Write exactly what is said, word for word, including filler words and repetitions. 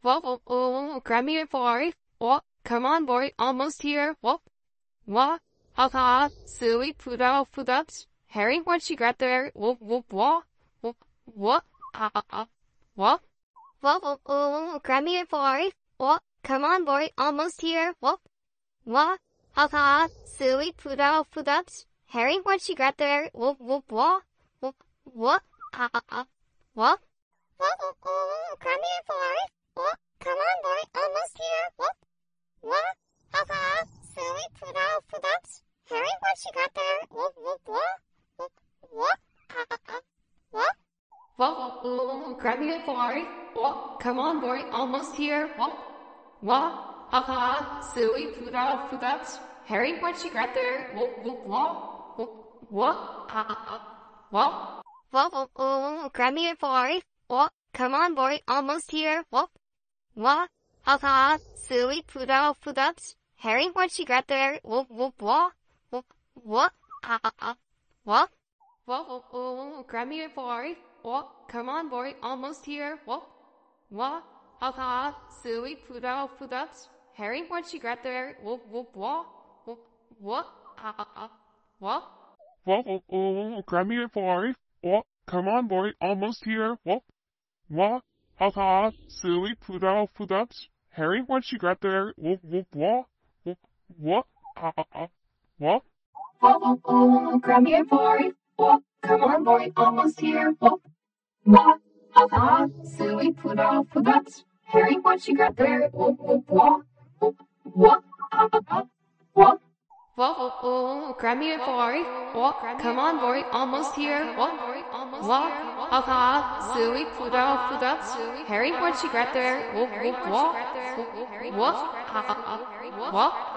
Whoa, whoa, whoa, grab me a boy. What? Come on, boy, almost here. What? What? Ha ha, silly, put out, put ups. Harry, once you got there, whoop, whoop, what? Whoop, what? Ah, ah, ah, what? Whoa, whoa, whoa, grab me a boy. What? Come on, boy, almost here. What? What? Ha ha, silly, put out, put ups. Harry, once you got there, whoop, whoop, what? Whoop, what? Ah, ah, ah, what? Whoa, whoa, whoa, grab me a boy. What? Come on, boy, almost here. What? What? Ha ha, silly, put out, put ups. Harry, once you got there, whoop, whoop, what? Whoop, what? Ah, ah, ah, what? Whoa, whoa, whoa, grab me a boy. What? Come on, boy, almost here. What? What? Ha ha, silly, put out, put ups. Harry, once you got there, whoop, whoop, what? Whoop, what? Ah, ah, ah, what? Whoa, whoa, whoa, grab me a boy. What? Come on, boy, almost here. What? What? Ha ha, silly, put out, put ups. Harry, once you got there, whoop, whoop, what? Whoop, what? Ah, ah, ah, what? Whoa, whoa, whoa, grab me a boy. What? Come on, boy, almost here. What? What? Ha ha, silly, put out, put ups. Harry, once you got there, whoop, whoop, what? Whoop, what? Ah, ah, ah, what? Whoa, whoa, whoa, grab me a boy. What? Come on, boy, almost here. What? What? Ha ha, silly, put out, put ups. Harry, once you got there, whoop, whoop, what? Whoop, what? Ah, ah, ah, what? Whoa, whoa, whoa, grab me a boy. What? Come on, boy, almost here. What? What? Ha ha, silly, put out, put ups. Harry, once you got there, whoop, whoop, what? Whoop, what? Ah, ah, ah, what? Whoa, whoa, whoa, grab me a boy. What? Come on, boy, almost here. What? What? Ha ha, silly, put out, put ups. Harry, once you got there, whoop, whoop, what? Whoop, what? Ah, ah, ah, what?